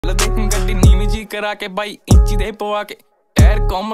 देख गड्डी नीवी जी करा के बाई इंची दे पवा के टायर कम